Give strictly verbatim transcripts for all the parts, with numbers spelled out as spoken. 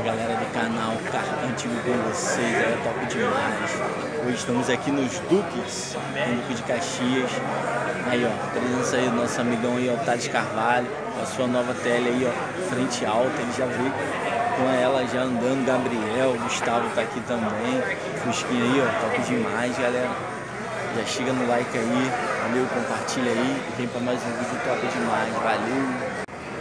Galera do canal Carro Antigo com vocês, é top demais. Hoje estamos aqui nos Duques, no Duque de Caxias. Aí ó, presença aí do nosso amigão aí, ó, Thales Carvalho, a sua nova tele aí, ó, frente alta. Ele já veio com ela já andando, Gabriel, Gustavo tá aqui também. Fusquinha aí, ó, top demais, galera. Já chega no like aí, valeu, compartilha aí e vem pra mais um vídeo top demais, valeu!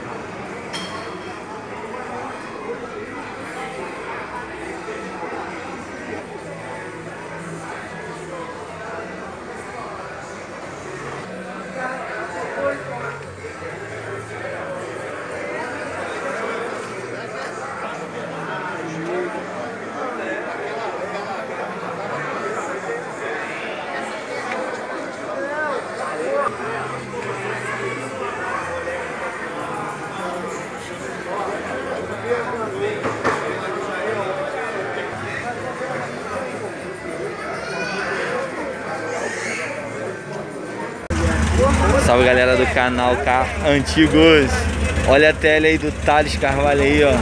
Salve galera do canal Carro Antigos. Olha a tele aí do Thales Carvalho aí, ó.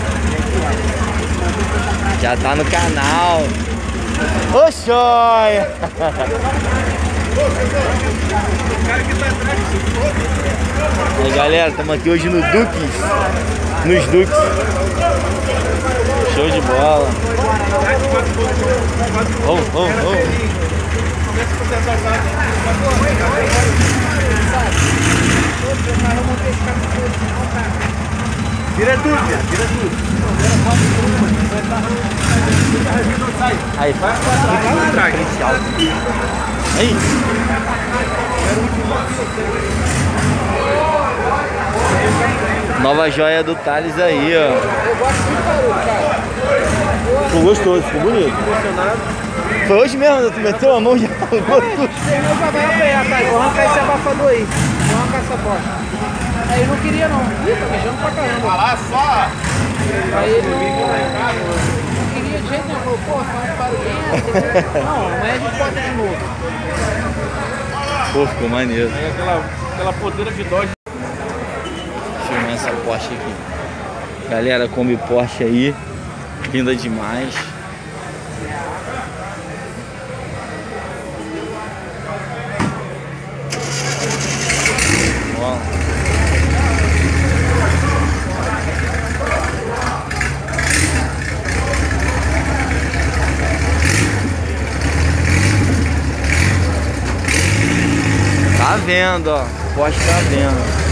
Já tá no canal. Ô joia! Aí galera, estamos aqui hoje no Duques. Nos Duques. Show de bola. Oh, oh, oh. Tira tudo, tira tudo. Aí, vai vai aí. Nova joia do Thales aí, ó. Eu gosto muito do barulho, cara. Ficou gostoso, ficou bonito. Foi hoje mesmo, tu meteu a mão e já arrancou tudo. Eu já vai apanhar, tá? Vou arrancar esse abafador aí. Vou arrancar essa bosta. Aí eu não queria não. Ih, tá mijando pra caramba. Olha lá só. Aí ele não, não queria de jeito nenhum. Falou, pô, faz um barulhinho. Não, amanhã a gente bota de novo. Pô, ficou maneiro. Aí aquela, aquela podeira de Dodge. Deixa eu filmar essa Porsche aqui. Galera, Kombi Porsche aí. Linda demais. Tá vendo, ó. Porsche tá vendo.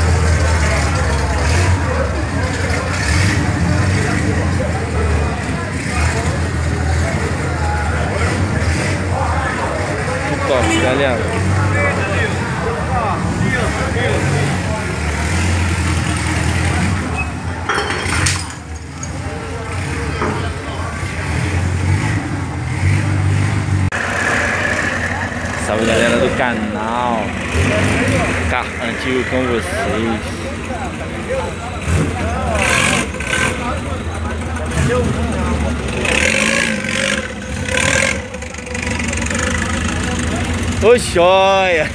Que top, galera. Salve galera do canal Carro Antigo com vocês. Ô joia!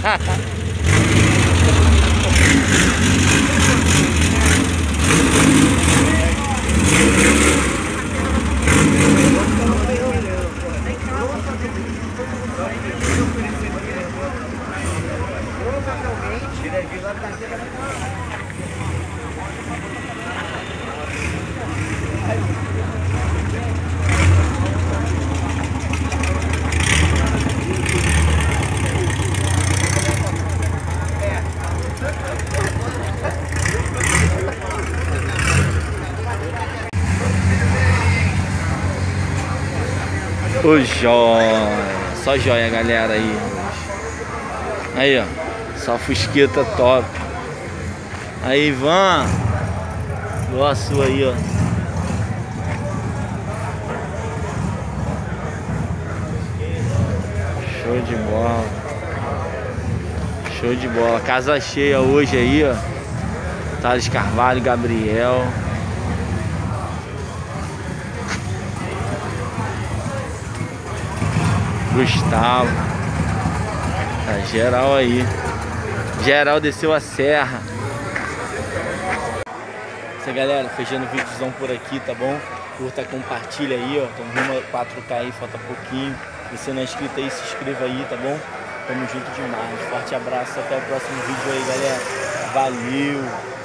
Ô joia, só joia galera aí. Aí ó, só fusqueta top. Aí Ivan, boa sua aí ó. Show de bola. Show de bola, casa cheia hoje aí ó. Thales Carvalho, Gabriel. Gustavo. Tá geral aí. Geral desceu a serra. Isso aí, galera, fechando o vídeozão por aqui, tá bom? Curta, compartilha aí, ó. Tamo rumo a quatro K aí, falta pouquinho. Se você não é inscrito aí, se inscreva aí, tá bom? Tamo junto demais. Forte abraço, até o próximo vídeo aí, galera. Valeu!